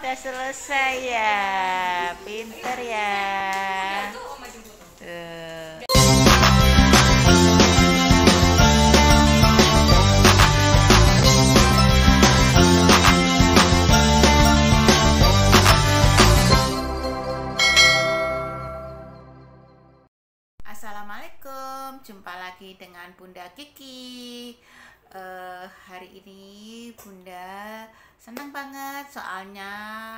udah selesai ya. Pinter ya. Assalamualaikum, jumpa lagi dengan Bunda Kiki. Hari ini Bunda senang banget soalnya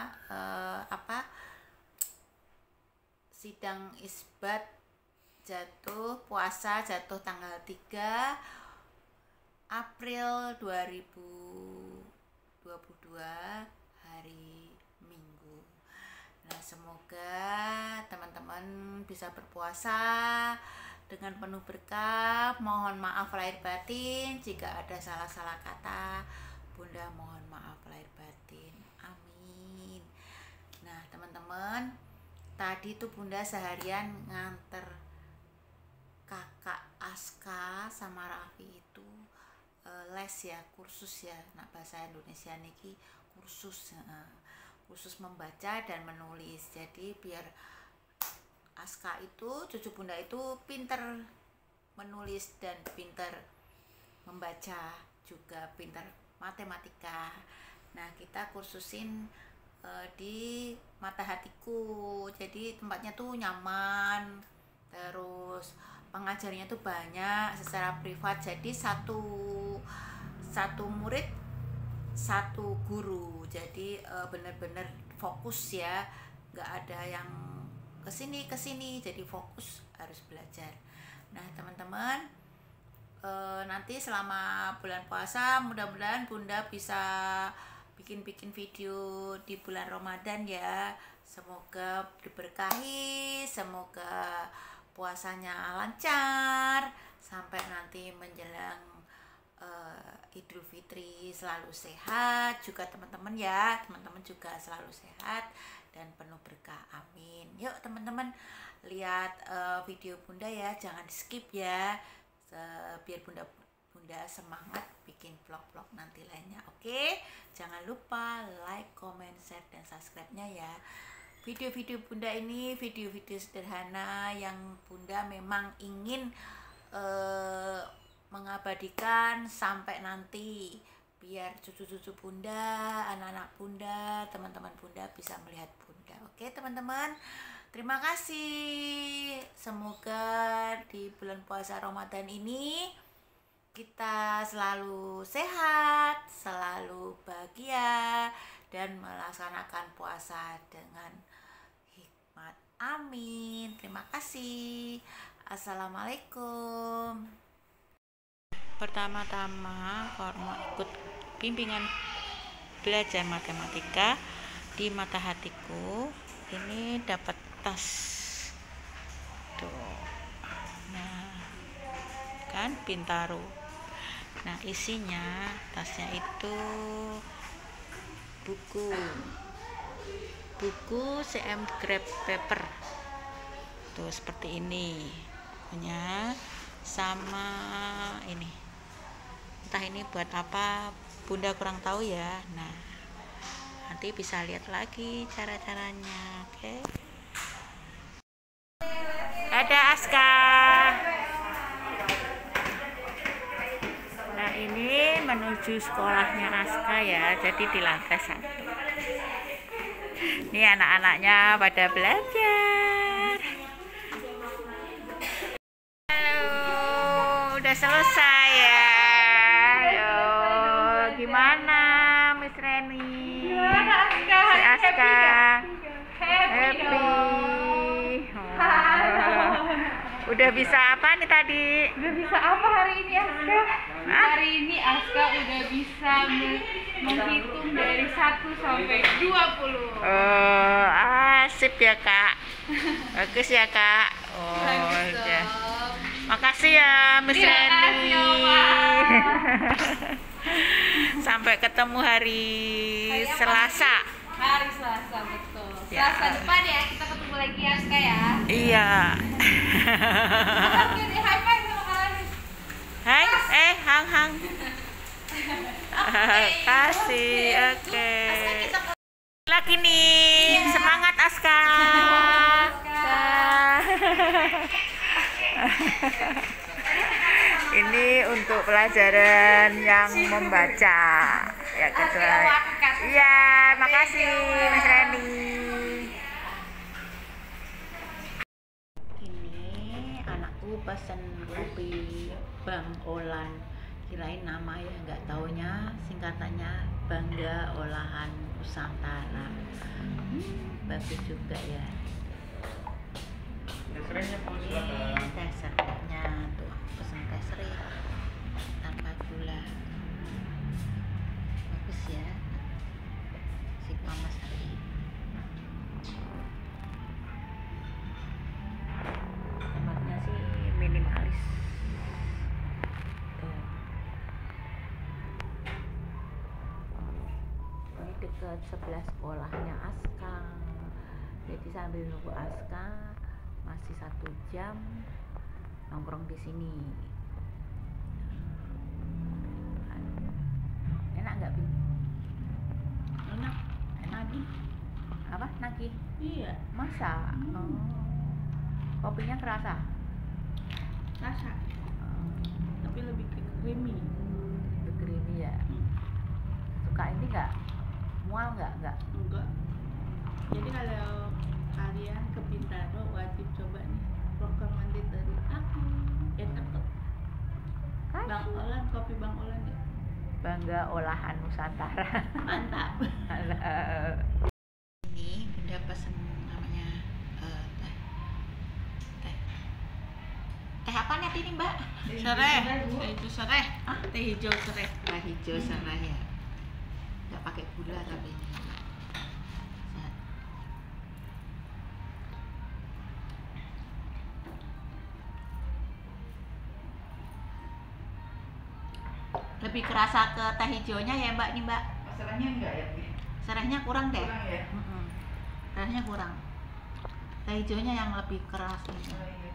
sidang isbat puasa jatuh tanggal 3 April 2022 hari Minggu. Nah, semoga teman-teman bisa berpuasa dengan penuh berkah. Mohon maaf lahir batin jika ada salah-salah kata. Bunda mohon maaf lahir batin. Amin. Nah, teman-teman, tadi tuh Bunda seharian nganter kakak Aska sama Raffi itu les ya, kursus ya. Nah, bahasa Indonesia niki kursus membaca dan menulis. Jadi biar Aska itu, cucu Bunda itu pinter menulis dan pinter membaca, juga pinter matematika. Nah, kita kursusin di Mata Hatiku. Jadi tempatnya tuh nyaman, terus pengajarnya tuh banyak secara privat. Jadi satu murid satu guru. Jadi bener-bener fokus ya, nggak ada yang kesini, jadi fokus harus belajar. Nah, teman-teman, nanti selama bulan puasa mudah-mudahan Bunda bisa bikin video di bulan Ramadan ya. Semoga diberkahi, semoga puasanya lancar sampai nanti menjelang Idul Fitri selalu sehat juga teman-teman ya. Teman-teman juga selalu sehat dan penuh berkah, amin. Yuk teman-teman, lihat video Bunda ya, jangan di skip ya, biar Bunda semangat bikin vlog-vlog nanti lainnya. Oke, jangan lupa like, comment, share, dan subscribe-nya ya. Video-video Bunda ini video-video sederhana yang Bunda memang ingin mengabadikan sampai nanti, biar cucu-cucu Bunda, anak-anak Bunda, teman-teman Bunda bisa melihat Bunda. Oke teman-teman, terima kasih. Semoga di bulan puasa Ramadan ini kita selalu sehat, selalu bahagia, dan melaksanakan puasa dengan hikmat. Amin. Terima kasih. Assalamualaikum. Pertama-tama kalau mau ikut bimbingan belajar matematika di Mata Hatiku, ini dapat tas tuh. Nah, kan Bintaro. Nah, isinya tasnya itu buku CM Grab Paper tuh seperti ini punya, sama ini entah ini buat apa Bunda kurang tahu ya. Nah, nanti bisa lihat lagi cara-caranya. Oke. Ada Aska. Nah, ini menuju sekolahnya Aska ya, jadi di lantai 1. Ini anak-anaknya pada belajar. Halo, udah selesai ya. Gimana Miss Reni? Gimana Aska? Si Aska happy. Udah bisa apa nih tadi? Udah bisa apa hari ini Aska? Hari ini Aska udah bisa menghitung dari 1 sampai 20. Oh, asik ya Kak. Bagus ya Kak. Oh ya. Makasih ya Miss Reni. Sampai ketemu hari Selasa. Hari Selasa, betul. Ya. Selasa depan ya, kita ketemu lagi Aska ya. Iya. Oke deh, high five sama kalian. Hai, hang. Kasih, oke. lagi nih. Semangat Aska. Ini untuk pelajaran yang membaca ya kedua. Iya, makasih Mas Reni. Ini anakku pesen kopi Bang Olan, kirain nama ya, nggak taunya singkatannya Bangga Olahan Nusantara. Bagus juga ya. Teh seriknya tuh, pesen teh serik tanpa gula. Bagus ya, si Mas tadi. Tempatnya sih minimalis. Tuh. Ini dekat sebelah sekolahnya Aska. Jadi sambil nunggu Aska masih 1 jam nongkrong di sini. Enak nggak, Bin? Enak. Nagih. Apa? Nagih? Iya. Masa? Oh. Kopinya kerasa? Rasa. Tapi lebih ke creamy. Lebih creamy ya. Suka ini nggak? Mual nggak? Enggak. Jadi kalau kalian ke Bintaro wajib coba nih, recommended dari aku. Enak kok. Bang Olan, kopi Bang Olan ya. Bangga Olahan Nusantara. Mantap. Ini Bunda pesen namanya teh apa nih ini Mbak? Sereh. Itu sereh. Teh hijau sereh. Teh hijau sereh ya. Nggak pakai gula tapi ini. Lebih kerasa ke teh hijaunya ya Mbak nih Mbak. Serahnya enggak ya? Serahnya kurang deh. Kurang ya? Serahnya kurang. Teh hijaunya yang lebih keras nih. Oh, iya.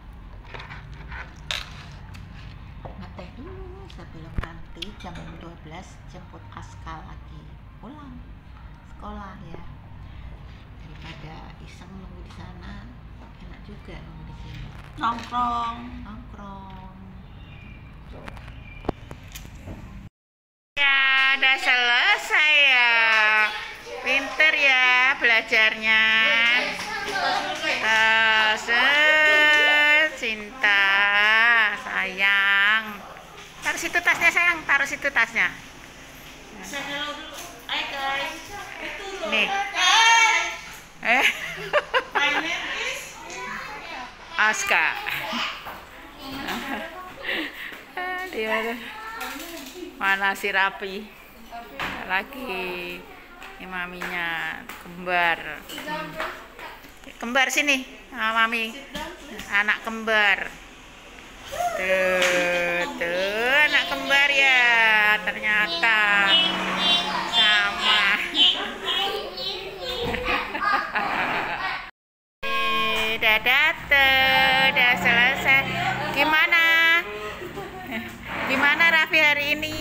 Ngeteh dulu sebelum nanti jam 12 jemput Aska lagi pulang sekolah ya. Daripada iseng nunggu di sana, enak juga nunggu di sini. Nongkrong. Ya, udah selesai ya. Pinter ya belajarnya. Cinta, sayang. Taruh situ tasnya sayang, taruh situ tasnya. Hai guys. Nih. My name is Aska. Dia mana si Rapi? Lagi ini maminya kembar. Kembar sini, mami. Anak kembar. Tuh anak kembar ya. Ternyata sama. Udah dateng, udah selesai. Gimana Raffi hari ini?